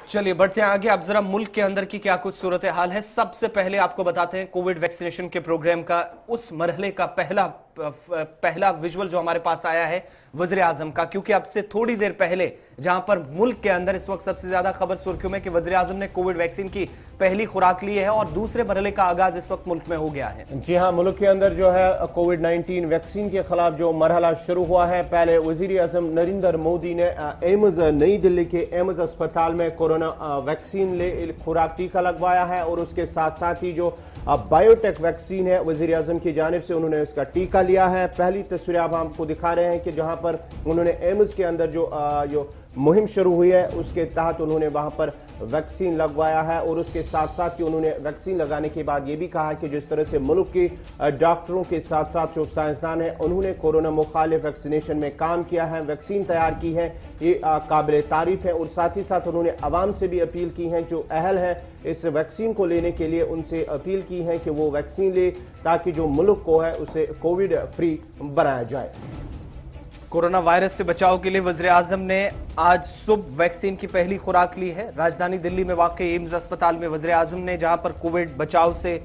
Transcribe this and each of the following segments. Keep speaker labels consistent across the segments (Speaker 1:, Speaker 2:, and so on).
Speaker 1: चलिए बढ़ते हैं आगे। अब जरा मुल्क के अंदर की क्या कुछ सूरत हाल है, सबसे पहले आपको बताते हैं कोविड वैक्सीनेशन के प्रोग्राम का उस मरहले का पहला विजुअल जो हमारे पास आया है वज़ीर आज़म का, क्योंकि अब से थोड़ी देर पहले जहां पर मुल्क के अंदर इस वक्त सबसे ज्यादा खबर सुर्खियों में कि वज़ीर आज़म ने कोविड वैक्सीन की पहली खुराक ली है और दूसरे मरहले का आगाज इस वक्त मुल्क में हो गया है।
Speaker 2: जी हाँ, मुल्क के अंदर जो है कोविड-19 वैक्सीन के खिलाफ जो मरहला शुरू हुआ है, पहले वज़ीर आज़म नरेंद्र मोदी ने एम्स नई दिल्ली के एम्स अस्पताल में कोरोना वैक्सीन खुराक टीका लगवाया है और उसके साथ साथ ही जो बायोटेक वैक्सीन है वज़ीर आज़म की जानिब से उन्होंने उसका टीका लिया है। पहली तस्वीर आप हमको दिखा रहे हैं कि जहां पर उन्होंने एम्स के अंदर जो मुहिम शुरू हुई है उसके तहत उन्होंने वहां पर वैक्सीन लगवाया है और उसके साथ साथ ही उन्होंने वैक्सीन लगाने के बाद ये भी कहा कि जिस तरह से मुल्क के डॉक्टरों के साथ साथ जो साइंसदान हैं उन्होंने कोरोना मुखालिफ वैक्सीनेशन में काम किया है, वैक्सीन तैयार की है, ये काबिल तारीफ है। और साथ ही साथ उन्होंने आवाम से भी अपील की है, जो अहल है इस वैक्सीन को लेने के लिए उनसे अपील की है कि वो वैक्सीन ले ताकि जो मुल्क को है उसे कोविड फ्री बनाया जाए।
Speaker 1: कोरोना वायरस से बचाव के लिए वज़ीर आज़म ने आज सुबह वैक्सीन की पहली खुराक ली है। राजधानी दिल्ली में वाक़ई एम्स अस्पताल में वज़ीर आज़म ने जहां पर कोविड बचाव से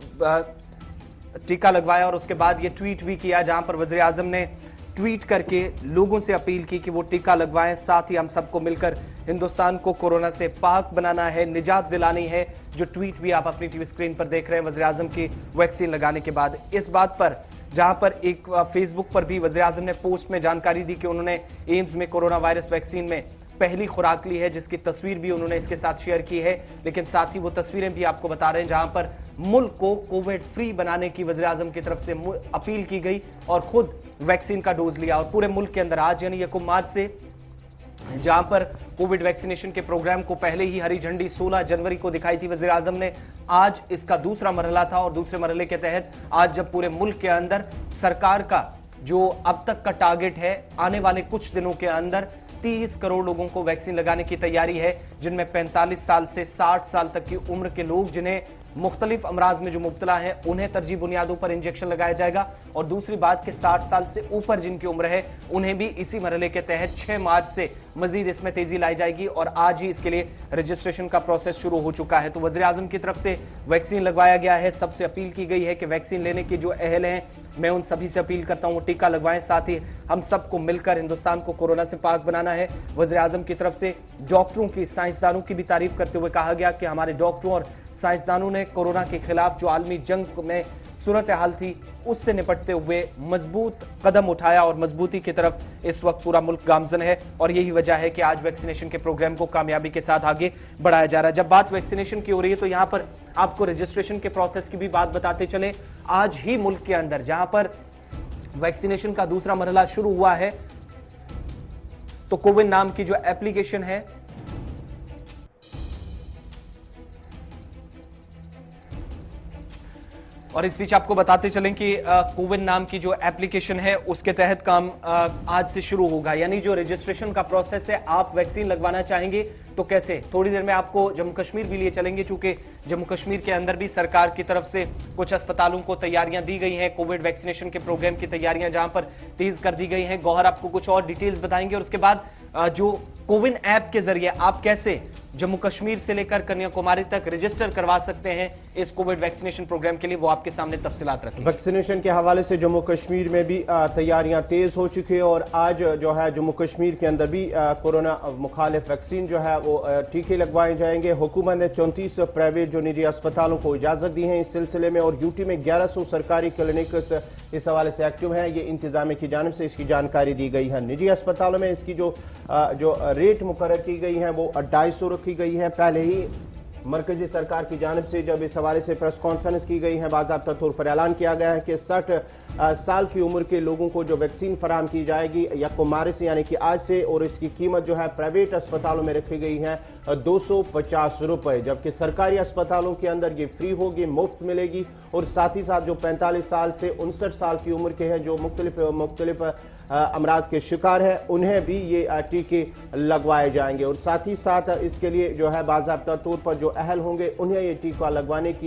Speaker 1: टीका लगवाया और उसके बाद ये ट्वीट भी किया जहां पर वज़ीर आज़म ने ट्वीट करके लोगों से अपील की कि वो टीका लगवाएं, साथ ही हम सबको मिलकर हिंदुस्तान को कोरोना से पाक बनाना है, निजात दिलानी है। जो ट्वीट भी आप अपनी टीवी स्क्रीन पर देख रहे हैं वज़ीर आज़म की वैक्सीन लगाने के बाद, इस बात पर जहां पर एक फेसबुक पर भी वज़ीर आज़म ने पोस्ट में जानकारी दी कि उन्होंने एम्स में कोरोना वायरस वैक्सीन में पहली खुराक ली है, जिसकी तस्वीर भी उन्होंने इसके साथ शेयर की है। लेकिन साथ ही वो तस्वीरें भी आपको बता रहे हैं जहां पर मुल्क को कोविड फ्री बनाने की वज़ीर आज़म की तरफ से अपील की गई और खुद वैक्सीन का डोज लिया। और पूरे मुल्क के अंदर आज यानी 1 मार्च से जहां पर कोविड वैक्सीनेशन के प्रोग्राम को पहले ही हरी झंडी 16 जनवरी को दिखाई थी वज़ीर आज़म ने, आज इसका दूसरा मरहला था और दूसरे मरहले के तहत आज जब पूरे मुल्क के अंदर सरकार का जो अब तक का टारगेट है आने वाले कुछ दिनों के अंदर 30 करोड़ लोगों को वैक्सीन लगाने की तैयारी है, जिनमें 45 साल से 60 साल तक की उम्र के लोग जिन्हें मुख्तलिफ अमराज में जो मुब्तला है उन्हें तरजीह बुनियादों पर इंजेक्शन लगाया जाएगा। और दूसरी बात कि 60 साल से ऊपर जिनकी उम्र है उन्हें भी इसी मरहले के तहत 6 मार्च से मजीद इसमें तेजी लाई जाएगी और आज ही इसके लिए रजिस्ट्रेशन का प्रोसेस शुरू हो चुका है। तो वज़ीर आज़म की तरफ से वैक्सीन लगवाया गया है, सबसे अपील की गई है कि वैक्सीन लेने के जो अहल हैं मैं उन सभी से अपील करता हूं टीका लगवाएं, साथ ही हम सबको मिलकर हिंदुस्तान को कोरोना से पाक बनाना है। वज़ीर आज़म की तरफ से डॉक्टरों की, साइंसदानों की भी तारीफ करते हुए कहा गया कि हमारे डॉक्टरों और साइंसदानों ने कोरोना के खिलाफ जो आलमी जंग में सूरत हाल थी उससे निपटते हुए मजबूत कदम उठाया और मजबूती की तरफ इस वक्त पूरा मुल्क गामजन है और यही वजह है कि आज वैक्सीनेशन के प्रोग्राम को कामयाबी के साथ आगे बढ़ाया जा रहा है। जब बात वैक्सीनेशन की हो रही है तो यहां पर आपको रजिस्ट्रेशन के प्रोसेस की भी बात बताते चले। आज ही मुल्क के अंदर जहां पर वैक्सीनेशन का दूसरा मरहला शुरू हुआ है तो कोविन नाम की जो एप्लीकेशन है और इस बीच आपको बताते चलें कि कोविन नाम की जो एप्लीकेशन है उसके तहत काम आज से शुरू होगा। यानी जो रजिस्ट्रेशन का प्रोसेस है, आप वैक्सीन लगवाना चाहेंगे तो कैसे, थोड़ी देर में आपको जम्मू कश्मीर भी लिए चलेंगे, चूंकि जम्मू कश्मीर के अंदर भी सरकार की तरफ से कुछ अस्पतालों को तैयारियां दी गई हैं, कोविड वैक्सीनेशन के प्रोग्राम की तैयारियां जहां पर तेज कर दी गई हैं। गौहर आपको कुछ और डिटेल्स बताएंगे और उसके बाद जो कोविन ऐप के जरिए आप कैसे जम्मू कश्मीर से लेकर कन्याकुमारी तक रजिस्टर करवा सकते हैं इस कोविड वैक्सीनेशन प्रोग्राम के लिए, वो आपके सामने तफसीलात रखें।
Speaker 2: वैक्सीनेशन के हवाले से जम्मू कश्मीर में भी तैयारियां तेज हो चुकी है और आज जो है जम्मू कश्मीर के अंदर भी कोरोना मुखालिफ वैक्सीन जो है वो टीके लगवाए जाएंगे। हुकूमत ने 34 प्राइवेट जो निजी अस्पतालों को इजाजत दी है इस सिलसिले में और यूटी में 1100 सरकारी क्लिनिक इस हवाले से एक्टिव है। ये इंतजामिया की जानिब से इसकी जानकारी दी गई है। निजी अस्पतालों में इसकी जो रेट मुकर्रर की गई है वो 250 रखी गई है। पहले ही मरकजी सरकार की जानिब से जब इस हवाले से प्रेस कॉन्फ्रेंस की गई है, बाज़ाब्ता तौर पर ऐलान किया गया है कि 60 साल की उम्र के लोगों को जो वैक्सीन फराहम की जाएगी 1 मार्च से यानी कि आज से, और इसकी कीमत जो है प्राइवेट अस्पतालों में रखी गई है 250 रुपये, जबकि सरकारी अस्पतालों के अंदर ये फ्री होगी, मुफ्त मिलेगी। और साथ ही साथ जो 45 साल से 59 साल की उम्र के हैं जो मुख्तलिफ अमराज के शिकार हैं उन्हें भी ये टीके लगवाए जाएंगे और साथ ही साथ इसके लिए जो है बाज़ाब्ता तौर पर जो अहल होंगे उन्हें ये टीका लगवाने की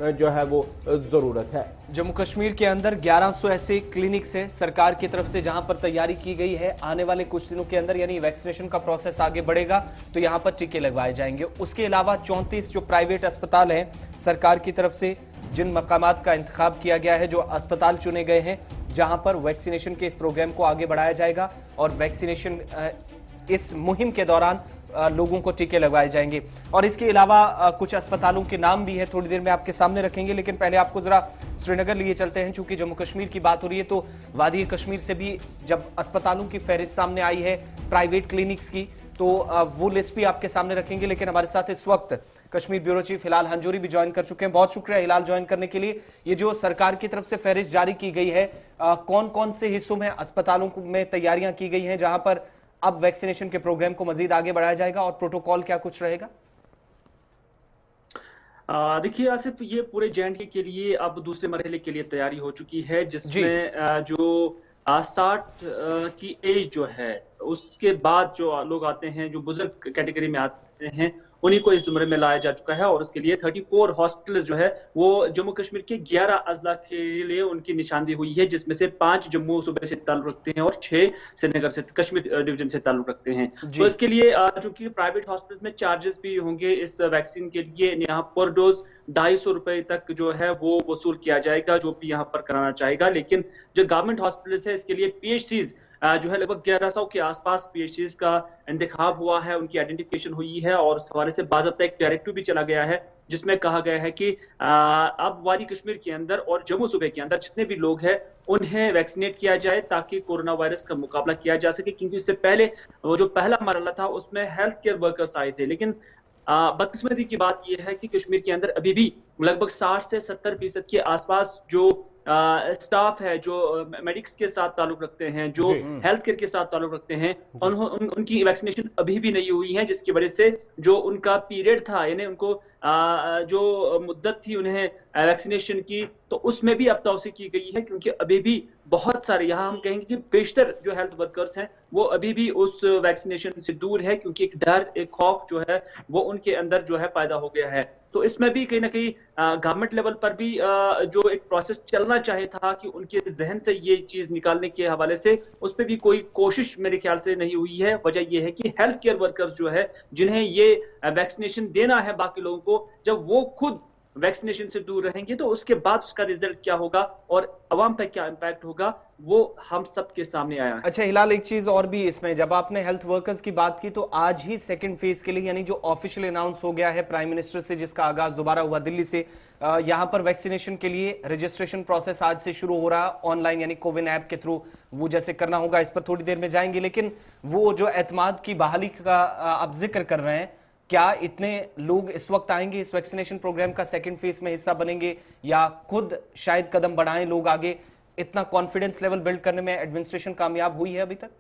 Speaker 2: जो है वो जरूरत है।
Speaker 1: जम्मू कश्मीर के अंदर 1100 ऐसे क्लिनिक्स हैं सरकार की तरफ से जहां पर तैयारी की गई है आने वाले कुछ दिनों के अंदर, यानी वैक्सीनेशन का प्रोसेस आगे बढ़ेगा तो यहां पर टीके लगवाए जाएंगे। उसके अलावा 34 जो प्राइवेट अस्पताल हैं सरकार की तरफ से, जिन मकामात का इंतखाब किया गया है, जो अस्पताल चुने गए हैं जहां पर वैक्सीनेशन के इस प्रोग्राम को आगे बढ़ाया जाएगा और वैक्सीनेशन इस मुहिम के दौरान लोगों को टीके लगवाए जाएंगे। और इसके अलावा कुछ अस्पतालों के नाम भी है, थोड़ी देर में आपके सामने रखेंगे, लेकिन पहले आपको जरा श्रीनगर लिए चलते हैं। चूंकि जम्मू कश्मीर की बात हो रही है तो वादी कश्मीर से भी जब अस्पतालों की फहरिस्त सामने आई है प्राइवेट क्लिनिक्स की, तो वो लिस्ट भी आपके सामने रखेंगे। लेकिन हमारे साथ इस वक्त कश्मीर ब्यूरो चीफ हिलाल हंजूरी भी ज्वाइन कर चुके हैं। बहुत शुक्रिया हिलाल ज्वाइन करने के लिए। ये जो सरकार की तरफ से फहरिस्त जारी की गई है, कौन कौन से हिस्सों में अस्पतालों में तैयारियां की गई हैं जहां पर अब वैक्सीनेशन के प्रोग्राम को मजीद आगे बढ़ाया जाएगा, और प्रोटोकॉल क्या कुछ रहेगा?
Speaker 3: देखिए आसिफ, ये पूरे जे&के के लिए अब दूसरे मरहले के लिए तैयारी हो चुकी है, जिसमें जो 60 की एज जो है उसके बाद जो लोग आते हैं, जो बुजुर्ग कैटेगरी में आते हैं, उन्हीं को इस जुमरे में लाया जा चुका है। और उसके लिए 34 हॉस्पिटल जो है वो जम्मू कश्मीर के 11 अजला के लिए उनकी निशानदेही हुई है, जिसमें से 5 जम्मू सूबे से ताल्लुक रखते हैं और 6 श्रीनगर से, कश्मीर डिवीजन से ताल्लुक रखते हैं। तो इसके लिए चूंकि प्राइवेट हॉस्पिटल में चार्जेस भी होंगे इस वैक्सीन के लिए, यहाँ पर डोज 250 रुपए तक जो है वो वसूल किया जाएगा जो भी यहाँ पर कराना चाहेगा। लेकिन जो गवर्नमेंट हॉस्पिटल है इसके लिए PHCs जो है लगभग 1100 के आसपास PHCs का इंतखाब हुआ है, उनकी आइडेंटिफिकेशन हुई है। और इस हवाले से बाज़ाब्ता एक डायरेक्टिव भी चला गया है जिसमें कहा गया है कि अब वादी कश्मीर के अंदर और जम्मू सूबे के अंदर जितने भी लोग हैं उन्हें वैक्सीनेट किया जाए ताकि कोरोना वायरस का मुकाबला किया जा सके। क्योंकि इससे पहले वो जो पहला मरहला था उसमें हेल्थ केयर वर्कर्स आए थे, लेकिन बदकिस्मती की बात यह है कि कश्मीर के अंदर अभी भी लगभग 60 से 70% के आसपास जो स्टाफ है, जो मेडिक्स के साथ ताल्लुक रखते हैं, जो हेल्थ केयर के साथ ताल्लुक रखते हैं, उनकी वैक्सीनेशन अभी भी नहीं हुई है, जिसकी वजह से जो उनका पीरियड था, यानी उनको जो मुद्दत थी उन्हें वैक्सीनेशन की, तो उसमें भी अब तौसी की गई है। क्योंकि अभी भी बहुत सारे, यहाँ हम कहेंगे कि बेशतर जो हेल्थ वर्कर्स हैं वो अभी भी उस वैक्सीनेशन से दूर है, क्योंकि एक डर, एक खौफ जो है वो उनके अंदर जो है पैदा हो गया है। तो इसमें भी कहीं ना कहीं गवर्नमेंट लेवल पर भी जो एक प्रोसेस चलना चाहिए था कि उनके जहन से ये चीज निकालने के हवाले से, उस पर भी कोई कोशिश मेरे ख्याल से नहीं हुई है। वजह यह है कि हेल्थ केयर वर्कर्स जो है जिन्हें ये वैक्सीनेशन देना है बाकी लोगों को, जब वो खुद वैक्सीनेशन से दूर रहेंगे तो उसके बाद उसका रिजल्ट क्या होगा और अवाम पर क्या इंपैक्ट होगा वो हम सबके सामने आया है।
Speaker 1: अच्छा हिलाल, एक चीज और भी इसमें, जब आपने हेल्थ वर्कर्स की बात की तो आज ही सेकंड फेज के लिए, यानी जो ऑफिशियल अनाउंस हो गया है प्राइम मिनिस्टर से, जिसका आगाज दोबारा हुआ दिल्ली से, यहां पर वैक्सीनेशन के लिए रजिस्ट्रेशन प्रोसेस आज से शुरू हो रहा है ऑनलाइन, यानी कोविन ऐप के थ्रू वो जैसे करना होगा, इस पर थोड़ी देर में जाएंगे। लेकिन वो जो एतमाद की बहाली का आप जिक्र कर रहे हैं, क्या इतने लोग इस वक्त आएंगे इस वैक्सीनेशन प्रोग्राम का सेकंड फेज में हिस्सा बनेंगे, या खुद शायद कदम बढ़ाएं लोग आगे? इतना कॉन्फिडेंस लेवल बिल्ड करने में एडमिनिस्ट्रेशन कामयाब हुई है अभी तक?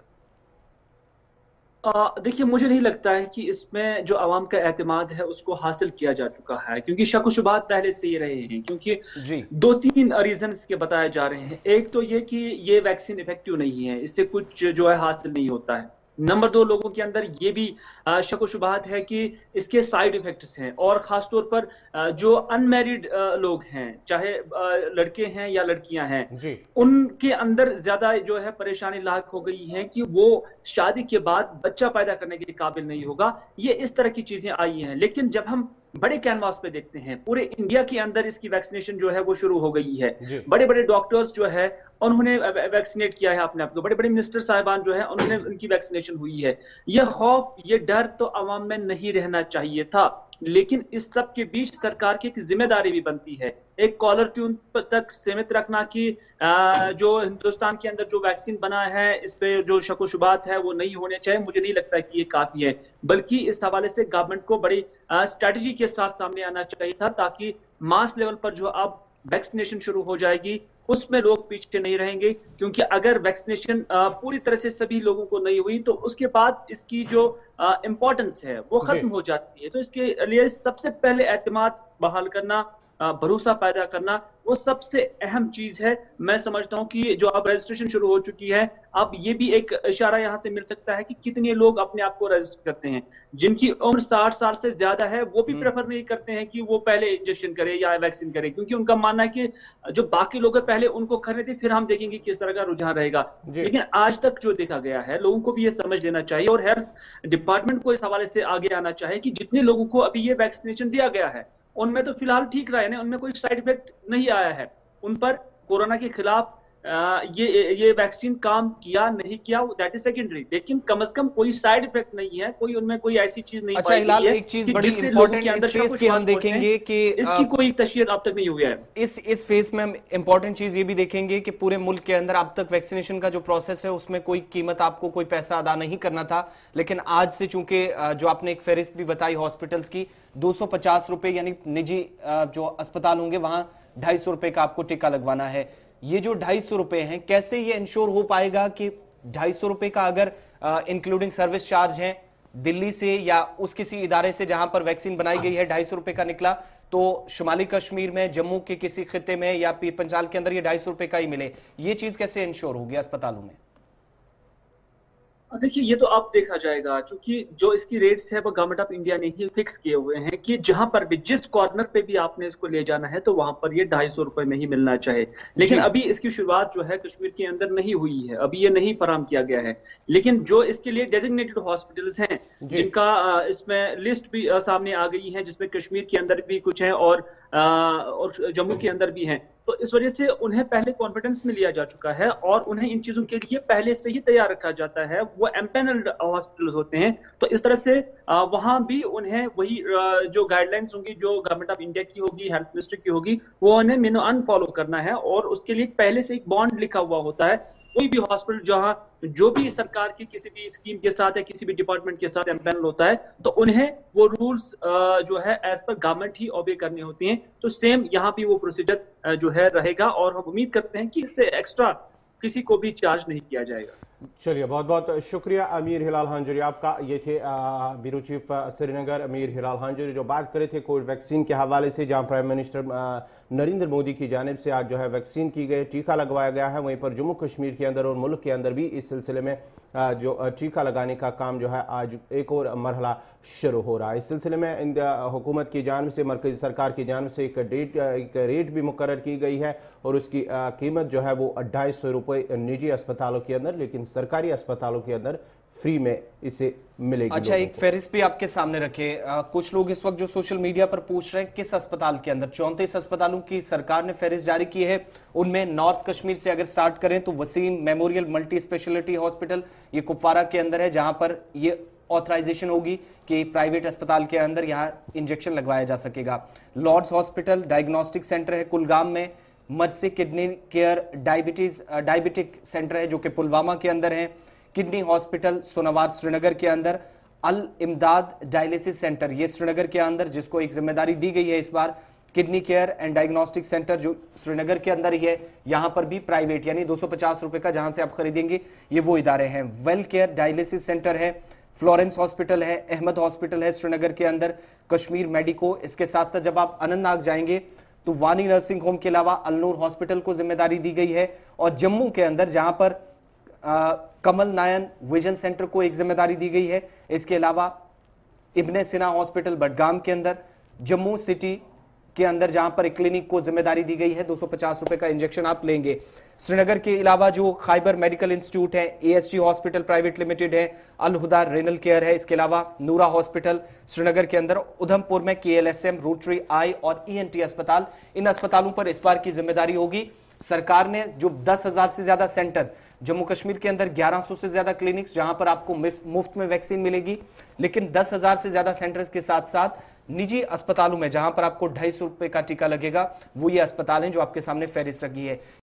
Speaker 3: देखिए, मुझे नहीं लगता है कि इसमें जो आवाम का एतमाद है उसको हासिल किया जा चुका है, क्योंकि शक व शुबात पहले से ही रहे हैं। क्योंकि 2-3 रीजन इसके बताए जा रहे हैं। एक तो ये कि ये वैक्सीन इफेक्टिव नहीं है, इससे कुछ जो है हासिल नहीं होता है। नंबर 2, लोगों के अंदर ये भी शक व शुबात है कि इसके साइड इफेक्ट्स हैं, और खासतौर पर जो अनमैरिड लोग हैं, चाहे लड़के हैं या लड़कियां हैं, उनके अंदर ज्यादा जो है परेशानी लाक हो गई है कि वो शादी के बाद बच्चा पैदा करने के काबिल नहीं होगा। ये इस तरह की चीजें आई हैं। लेकिन जब हम बड़े कैनवास पे देखते हैं, पूरे इंडिया के अंदर इसकी वैक्सीनेशन जो है वो शुरू हो गई है। बड़े बड़े डॉक्टर्स जो है उन्होंने वैक्सीनेट किया है अपने आप को, बड़े बड़े मिनिस्टर साहिबान जो है उन्होंने उनकी वैक्सीनेशन हुई है। ये खौफ, ये डर तो अवाम में नहीं रहना चाहिए था। लेकिन इस सब के बीच सरकार की एक जिम्मेदारी भी बनती है, एक कॉलर ट्यून तक सीमित रखना कि जो हिंदुस्तान के अंदर जो वैक्सीन बना है इस पे जो शक व शुबात है वो नहीं होने चाहिए। मुझे नहीं लगता कि ये काफी है, बल्कि इस हवाले से गवर्नमेंट को बड़ी स्ट्रेटजी के साथ सामने आना चाहिए था, ताकि मास लेवल पर जो अब वैक्सीनेशन शुरू हो जाएगी उसमें लोग पीछे नहीं रहेंगे। क्योंकि अगर वैक्सीनेशन पूरी तरह से सभी लोगों को नहीं हुई तो उसके बाद इसकी जो इम्पोर्टेंस है वो खत्म हो जाती है। तो इसके लिए सबसे पहले एतमाद बहाल करना, भरोसा पैदा करना, वो सबसे अहम चीज है। मैं समझता हूं कि जो अब रजिस्ट्रेशन शुरू हो चुकी है, अब ये भी एक इशारा यहां से मिल सकता है कि कितने लोग अपने आप को रजिस्टर करते हैं। जिनकी उम्र 60 साल से ज्यादा है वो भी प्रेफर नहीं करते हैं कि वो पहले इंजेक्शन करे या वैक्सीन करे, क्योंकि उनका मानना है कि जो बाकी लोग हैं पहले उनको करने थे, फिर हम देखेंगे किस तरह का रुझान रहेगा। लेकिन आज तक जो देखा गया है, लोगों को भी ये समझ लेना चाहिए और हेल्थ डिपार्टमेंट को इस हवाले से आगे आना चाहिए कि जितने लोगों को अभी ये वैक्सीनेशन दिया गया है उनमें तो फिलहाल ठीक रहे हैं, उनमें कोई साइड इफेक्ट नहीं आया है। उन पर कोरोना के खिलाफ ये वैक्सीन काम किया नहीं किया दैट इज सेकेंडरी, लेकिन कम से कम कोई साइड इफेक्ट नहीं है, कोई उनमें कोई ऐसी चीज नहीं
Speaker 1: अच्छा हिलाल, एक चीज बड़ी इंपॉर्टेंट इस फेज की हम देखेंगे कि
Speaker 3: इसकी कोई तशहीर अब तक नहीं हुई है।
Speaker 1: इस फेज में हम इंपॉर्टेंट चीज ये भी देखेंगे कि पूरे मुल्क के अंदर अब तक वैक्सीनेशन का जो प्रोसेस है उसमें कोई कीमत, आपको कोई पैसा अदा नहीं करना था, लेकिन आज से चूंकि जो आपने एक फेरिस्त भी बताई हॉस्पिटल्स की, 250 रुपए यानी निजी जो अस्पताल होंगे वहां 250 रुपए का आपको टीका लगवाना है। ये जो 250 रुपए हैं, कैसे ये इंश्योर हो पाएगा कि 250 रुपए का अगर इंक्लूडिंग सर्विस चार्ज है दिल्ली से या उस किसी इदारे से जहां पर वैक्सीन बनाई गई है 250 रुपए का निकला, तो शुमाली कश्मीर में, जम्मू के किसी खित्ते में या पीर पंजाल के अंदर ये 250 रुपए का ही मिले? ये चीज कैसे इंश्योर होगी अस्पतालों में?
Speaker 3: देखिए, ये तो अब देखा जाएगा, क्योंकि जो इसकी रेट्स है वो गवर्नमेंट ऑफ इंडिया ने ही फिक्स किए हुए हैं कि जहां पर भी, जिस कॉर्नर पे भी आपने इसको ले जाना है तो वहां पर ये 250 रुपए में ही मिलना चाहिए। लेकिन अभी इसकी शुरुआत जो है कश्मीर के अंदर नहीं हुई है, अभी ये नहीं फराहम किया गया है। लेकिन जो इसके लिए डेजिग्नेटेड हॉस्पिटल्स हैं, जिनका इसमें लिस्ट भी सामने आ गई है, जिसमें कश्मीर के अंदर भी कुछ है और जम्मू के अंदर भी हैं, तो इस वजह से उन्हें पहले कॉन्फिडेंस में लिया जा चुका है और उन्हें इन चीजों के लिए पहले से ही तैयार रखा जाता है। वो एम्पैनल्ड हॉस्पिटल्स होते हैं, तो इस तरह से वहां भी उन्हें वही जो गाइडलाइंस होंगी, जो गवर्नमेंट ऑफ इंडिया की होगी, हेल्थ मिनिस्ट्री की होगी, वो उन्हें मिनो अनफॉलो करना है और उसके लिए पहले से एक बॉन्ड लिखा हुआ होता है। कोई भी हॉस्पिटल जहां जो भी सरकार की किसी भी स्कीम के साथ या किसी भी डिपार्टमेंट के साथ एम्पैनल होता है, तो उन्हें वो रूल्स जो है एज पर गवर्नमेंट ही ओबे करने होते हैं। तो सेम यहाँ भी वो प्रोसीजर जो है रहेगा और हम उम्मीद करते हैं कि इससे एक्स्ट्रा किसी को भी चार्ज नहीं किया जाएगा।
Speaker 2: चलिए, बहुत बहुत शुक्रिया अमीर हिलाल हांजुरी आपका। ये थे ब्यूरो चीफ श्रीनगर अमीर हिलाल हांजुरी, जो बात करे थे कोविड वैक्सीन के हवाले से, जहां प्राइम मिनिस्टर नरेंद्र मोदी की जानिब से आज जो है वैक्सीन की गई, टीका लगवाया गया है। वहीं पर जम्मू कश्मीर के अंदर और मुल्क के अंदर भी इस सिलसिले में जो टीका लगाने का काम जो है आज एक और मरहला शुरू हो रहा है। इस सिलसिले में हुकूमत की जानिब से, मरकजी सरकार की जानिब से एक रेट भी मुकर्रर की गई है और उसकी कीमत जो है वो 250 रुपये निजी अस्पतालों के अंदर, लेकिन सरकारी अस्पतालों के अंदर फ्री में इसे मिलेगी।
Speaker 1: अच्छा, एक फहरिस्त भी आपके सामने रखे। कुछ लोग इस वक्त जो सोशल मीडिया पर पूछ रहे हैं किस अस्पताल के अंदर, 34 अस्पतालों की सरकार ने फहरिस्त जारी की है। उनमें नॉर्थ कश्मीर से अगर स्टार्ट करें तो Waseem memorial multi speciality hospital, ये कुपवारा के अंदर है, जहां पर ये ऑथराइजेशन होगी कि प्राइवेट अस्पताल के अंदर यहां इंजेक्शन लगवाया जा सकेगा। लॉर्ड्स हॉस्पिटल डायग्नोस्टिक सेंटर है कुलगाम में, mercy kidney care diabetic centre है जो कि पुलवामा के अंदर है, किडनी हॉस्पिटल सोनावार श्रीनगर के अंदर, अल इमदाद डायलिसिस सेंटर ये श्रीनगर के अंदर, जिसको एक जिम्मेदारी दी गई है इस बार, kidney care and diagnostic centre जो श्रीनगर के अंदर ही है, यहां पर भी प्राइवेट यानी 250 रुपए का जहां से आप खरीदेंगे ये वो इदारे हैं। वेल केयर डायलिसिस सेंटर है, फ्लोरेंस हॉस्पिटल है, अहमद हॉस्पिटल है श्रीनगर के अंदर, कश्मीर मेडिको। इसके साथ साथ जब आप अनंतनाग जाएंगे तो वानी नर्सिंग होम के अलावा अलनूर हॉस्पिटल को जिम्मेदारी दी गई है, और जम्मू के अंदर जहां पर कमल नायन विजन सेंटर को एक जिम्मेदारी दी गई है। इसके अलावा इब्ने सिना हॉस्पिटल बडगाम के अंदर, जम्मू सिटी के अंदर जहां पर एक क्लिनिक को जिम्मेदारी दी गई है, 250 रुपए का इंजेक्शन आप लेंगे। श्रीनगर के अलावा जो खाइबर मेडिकल इंस्टीट्यूट है, एएसजी हॉस्पिटल प्राइवेट लिमिटेड है, अल हुदा रेनल केयर है, इसके अलावा नूरा हॉस्पिटल श्रीनगर के अंदर, उधमपुर में केएलएसएम, रोटरी आई और ईएनटी अस्पताल, इन अस्पतालों पर इस बार की जिम्मेदारी होगी। सरकार ने जो 10,000 से ज्यादा सेंटर्स, जम्मू कश्मीर के अंदर 1100 से ज्यादा क्लिनिक्स जहां पर आपको मुफ्त में वैक्सीन मिलेगी, लेकिन 10,000 से ज्यादा सेंटर्स के साथ साथ निजी अस्पतालों में जहां पर आपको 250 रुपए का टीका लगेगा, वो ये अस्पताल हैं जो आपके सामने फहरिस्त रखी है।